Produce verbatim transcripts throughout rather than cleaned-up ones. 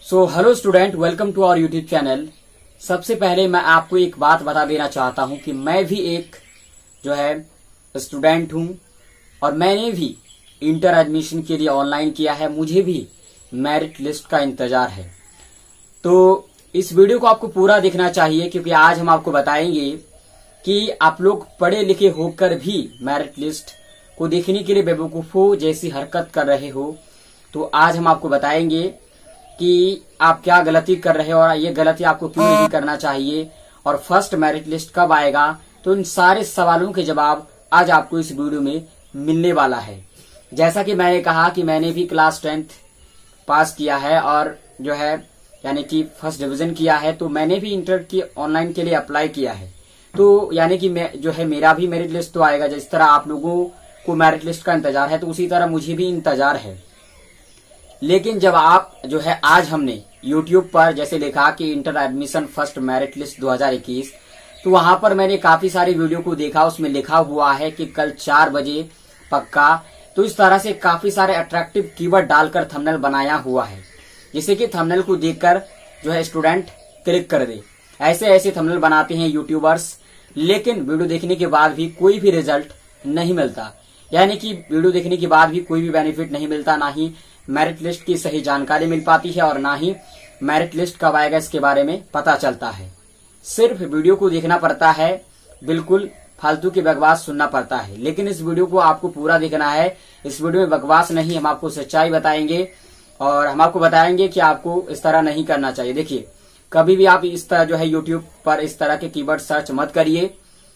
So hello student, welcome to our YouTube channel. सबसे पहले मैं आपको एक बात बता देना चाहता हूं कि मैं भी एक जो है स्टूडेंट हूं और मैंने भी इंटर एडमिशन के लिए ऑनलाइन किया है। मुझे भी मेरिट लिस्ट का इंतजार है, तो इस वीडियो को आपको पूरा देखना चाहिए क्योंकि आज हम आपको बताएंगे कि आप लोग पढ़े लिखे होकर भी मेरिट लिस्ट को देखने के लिए बेवकूफों जैसी हरकत कर रहे हो। तो आज हम आपको बताएंगे कि आप क्या गलती कर रहे हो और ये गलती आपको क्यों नहीं करना चाहिए और फर्स्ट मेरिट लिस्ट कब आएगा। तो इन सारे सवालों के जवाब आज आपको इस वीडियो में मिलने वाला है। जैसा कि मैंने कहा कि मैंने भी क्लास टेंथ पास किया है और जो है यानी कि फर्स्ट डिवीजन किया है, तो मैंने भी इंटर की ऑनलाइन के लिए अप्लाई किया है। तो यानी कि मैं जो है मेरा भी मेरिट लिस्ट तो आएगा। जिस तरह आप लोगों को मेरिट लिस्ट का इंतजार है तो उसी तरह मुझे भी इंतजार है। लेकिन जब आप जो है आज हमने YouTube पर जैसे लिखा कि inter admission first merit list दो हज़ार इक्कीस, तो वहां पर मैंने काफी सारी वीडियो को देखा। उसमें लिखा हुआ है कि कल चार बजे पक्का। तो इस तरह से काफी सारे अट्रैक्टिव कीवर्ड डालकर थंबनेल बनाया हुआ है, जिससे कि थंबनेल को देखकर जो है स्टूडेंट क्लिक कर दे। ऐसे ऐसे थंबनेल बनाते हैं यूट्यूबर्स, लेकिन वीडियो देखने के बाद भी कोई भी रिजल्ट नहीं मिलता। यानी कि वीडियो देखने के बाद भी कोई भी बेनिफिट नहीं मिलता, ना ही मेरिट लिस्ट की सही जानकारी मिल पाती है और ना ही मेरिट लिस्ट कब आएगा इसके बारे में पता चलता है। सिर्फ वीडियो को देखना पड़ता है, बिल्कुल फालतू की बकवास सुनना पड़ता है। लेकिन इस वीडियो को आपको पूरा देखना है। इस वीडियो में बकवास नहीं, हम आपको सच्चाई बताएंगे और हम आपको बताएंगे कि आपको इस तरह नहीं करना चाहिए। देखिए, कभी भी आप इस तरह जो है यूट्यूब पर इस तरह के कीवर्ड सर्च मत करिए।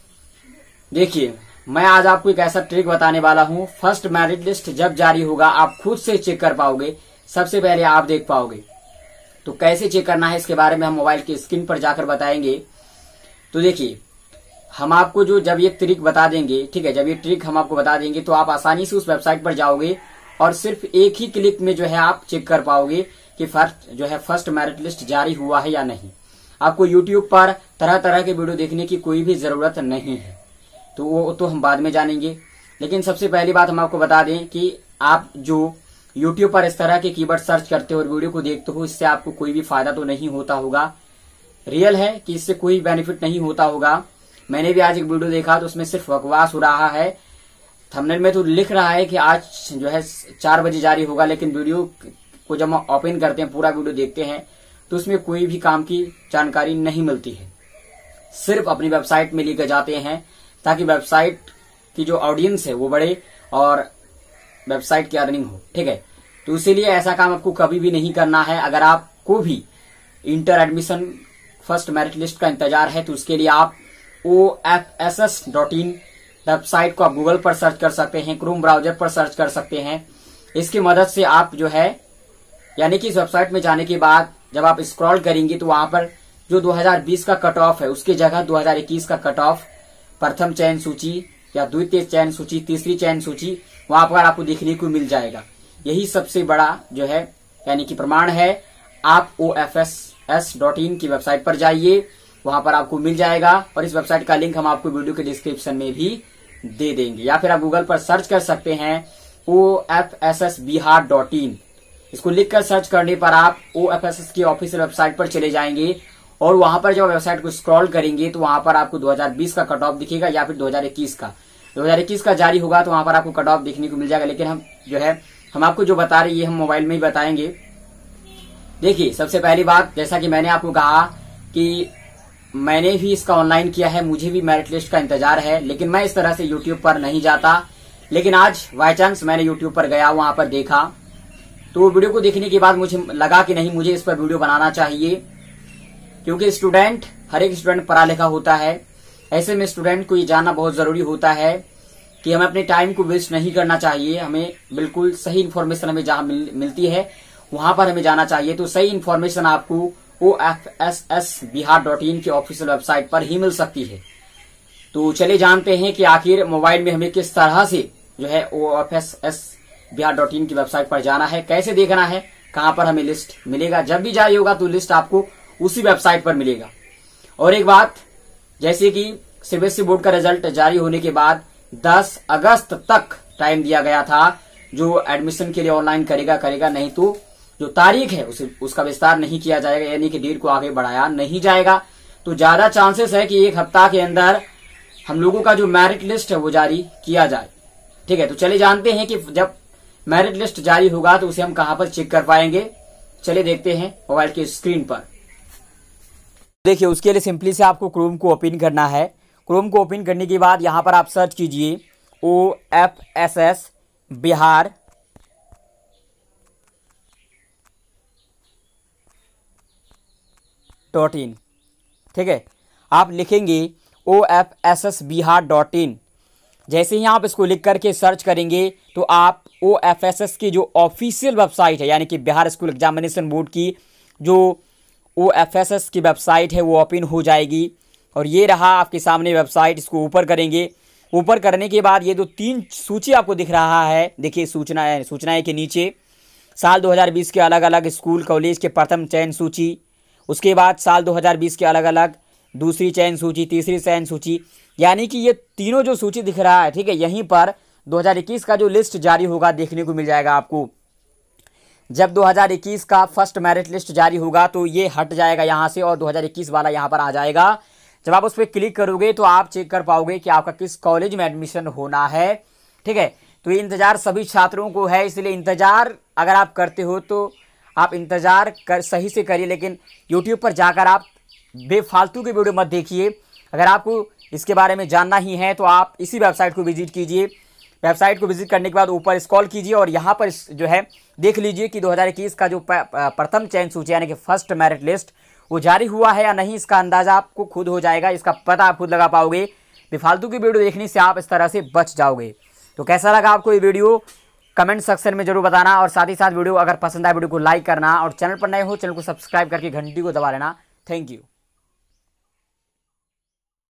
देखिए, मैं आज आपको एक ऐसा ट्रिक बताने वाला हूं। फर्स्ट मेरिट लिस्ट जब जारी होगा आप खुद से चेक कर पाओगे, सबसे पहले आप देख पाओगे। तो कैसे चेक करना है इसके बारे में हम मोबाइल की स्क्रीन पर जाकर बताएंगे। तो देखिए, हम आपको जो जब ये ट्रिक बता देंगे, ठीक है, जब ये ट्रिक हम आपको बता देंगे तो आप आसानी से उस वेबसाइट पर जाओगे और सिर्फ एक ही क्लिक में जो है आप चेक कर पाओगे कि फर्स्ट जो है फर्स्ट मेरिट लिस्ट जारी हुआ है या नहीं। आपको यूट्यूब पर तरह तरह के वीडियो देखने की कोई भी जरूरत नहीं है, तो वो तो हम बाद में जानेंगे। लेकिन सबसे पहली बात हम आपको बता दें कि आप जो YouTube पर इस तरह के कीवर्ड सर्च करते हो और वीडियो को देखते हो, इससे आपको कोई भी फायदा तो नहीं होता होगा। रियल है कि इससे कोई बेनिफिट नहीं होता होगा। मैंने भी आज एक वीडियो देखा तो उसमें सिर्फ बकवास हो रहा है। थंबनेल में तो लिख रहा है कि आज जो है चार बजे जारी होगा, लेकिन वीडियो को जब हम ओपन करते हैं, पूरा वीडियो देखते हैं, तो उसमें कोई भी काम की जानकारी नहीं मिलती है। सिर्फ अपनी वेबसाइट में लेकर जाते हैं ताकि वेबसाइट की जो ऑडियंस है वो बढ़े और वेबसाइट की अर्निंग हो, ठीक है। तो इसीलिए ऐसा काम आपको कभी भी नहीं करना है। अगर आपको भी inter admission first merit list का इंतजार है तो उसके लिए आप O F S S dot in website को आप गूगल पर सर्च कर सकते हैं, क्रोम ब्राउजर पर सर्च कर सकते हैं। इसकी मदद से आप जो है यानी कि इस वेबसाइट में जाने के बाद जब आप स्क्रॉल करेंगे तो वहां पर जो दो हज़ार बीस का कट ऑफ है उसकी जगह दो हज़ार इक्कीस का कट ऑफ, प्रथम चयन सूची या द्वितीय चयन सूची, तीसरी चयन सूची वहां पर आपको देखने को मिल जाएगा। यही सबसे बड़ा जो है यानी कि प्रमाण है। आप O F S S dot in की वेबसाइट पर जाइए, वहां पर आपको मिल जाएगा और इस वेबसाइट का लिंक हम आपको वीडियो के डिस्क्रिप्शन में भी दे देंगे, या फिर आप गूगल पर सर्च कर सकते हैं O F S S Bihar dot in. इसको लिखकर सर्च करने पर आप ओ एफ एस एस की ऑफिशियल वेबसाइट पर चले जाएंगे और वहां पर जब वेबसाइट को स्क्रॉल करेंगे तो वहां पर आपको दो हज़ार बीस का कट ऑफ दिखेगा या फिर दो हज़ार इक्कीस का। दो हज़ार इक्कीस का जारी होगा तो वहां पर आपको कट ऑफ देखने को मिल जाएगा। लेकिन हम जो है हम आपको जो बता रहे हैं ये हम मोबाइल में ही बताएंगे। देखिए, सबसे पहली बात, जैसा कि मैंने आपको कहा कि मैंने भी इसका ऑनलाइन किया है, मुझे भी मेरिट लिस्ट का इंतजार है, लेकिन मैं इस तरह से यूट्यूब पर नहीं जाता। लेकिन आज बाय चांस मैंने यूट्यूब पर गया, वहां पर देखा, तो वीडियो को देखने के बाद मुझे लगा कि नहीं, मुझे इस पर वीडियो बनाना चाहिए क्योंकि स्टूडेंट, हर एक स्टूडेंट पढ़ा लिखा होता है। ऐसे में स्टूडेंट को ये जानना बहुत जरूरी होता है कि हमें अपने टाइम को वेस्ट नहीं करना चाहिए। हमें बिल्कुल सही इन्फॉर्मेशन हमें जहां मिल, मिलती है वहां पर हमें जाना चाहिए। तो सही इन्फॉर्मेशन आपको O F S S Bihar dot in की ऑफिशियल वेबसाइट पर ही मिल सकती है। तो चलिए जानते हैं कि आखिर मोबाइल में हमें किस तरह से जो है O F S S Bihar dot in की वेबसाइट पर जाना है, कैसे देखना है, कहां पर हमें लिस्ट मिलेगा। जब भी जारी होगा तो लिस्ट आपको उसी वेबसाइट पर मिलेगा। और एक बात, जैसे कि C B S E board का रिजल्ट जारी होने के बाद दस अगस्त तक टाइम दिया गया था, जो एडमिशन के लिए ऑनलाइन करेगा करेगा, नहीं तो जो तारीख है उसे उसका विस्तार नहीं किया जाएगा, यानी कि डेट को आगे बढ़ाया नहीं जाएगा। तो ज्यादा चांसेस है कि एक हफ्ता के अंदर हम लोगों का जो मेरिट लिस्ट है वो जारी किया जाए। ठीक है, तो चलिए जानते हैं कि जब मेरिट लिस्ट जारी होगा तो उसे हम कहां पर चेक कर पाएंगे। चलिए देखते हैं मोबाइल की स्क्रीन पर। देखिए, उसके लिए सिंपली से आपको क्रोम को ओपन करना है। क्रोम को ओपन करने के बाद यहां पर आप सर्च कीजिए O F S S Bihar dot in. ठीक है, आप लिखेंगे O F S S Bihar dot in. जैसे ही आप इसको लिख करके सर्च करेंगे तो आप ओ एफ एस एस की जो ऑफिशियल वेबसाइट है, यानी कि बिहार स्कूल एग्जामिनेशन बोर्ड की जो ओ एफ एस एस की वेबसाइट है वो ओपन हो जाएगी। और ये रहा आपके सामने वेबसाइट। इसको ऊपर करेंगे। ऊपर करने के बाद ये जो तीन सूची आपको दिख रहा है, देखिए सूचना है, सूचनाएं के नीचे साल दो हज़ार बीस के अलग अलग स्कूल कॉलेज के प्रथम चयन सूची, उसके बाद साल दो हज़ार बीस के अलग अलग दूसरी चयन सूची, तीसरी चयन सूची, यानी कि ये तीनों जो सूची दिख रहा है, ठीक है, यहीं पर दो हज़ार इक्कीस का जो लिस्ट जारी होगा देखने को मिल जाएगा आपको। जब दो हज़ार इक्कीस का फर्स्ट मेरिट लिस्ट जारी होगा तो ये हट जाएगा यहाँ से और दो हज़ार इक्कीस वाला यहाँ पर आ जाएगा। जब आप उस पर क्लिक करोगे तो आप चेक कर पाओगे कि आपका किस कॉलेज में एडमिशन होना है। ठीक है, तो ये इंतजार सभी छात्रों को है, इसलिए इंतजार अगर आप करते हो तो आप इंतजार कर सही से करिए, लेकिन यूट्यूब पर जाकर आप बेफालतू की वीडियो मत देखिए। अगर आपको इसके बारे में जानना ही है तो आप इसी वेबसाइट को विजिट कीजिए। वेबसाइट को विजिट करने के बाद ऊपर स्क्रॉल कीजिए और यहाँ पर जो है देख लीजिए कि दो हज़ार इक्कीस का जो प्रथम चयन सूची यानी कि फर्स्ट मेरिट लिस्ट वो जारी हुआ है या नहीं, इसका अंदाजा आपको खुद हो जाएगा, इसका पता आप खुद लगा पाओगे। बेफालतू की वीडियो देखने से आप इस तरह से बच जाओगे। तो कैसा लगा आपको ये वीडियो कमेंट सेक्शन में जरूर बताना, और साथ ही साथ वीडियो अगर पसंद आए वीडियो को लाइक करना, और चैनल पर नए हो चैनल को सब्सक्राइब करके घंटी को दबा लेना। Thank you.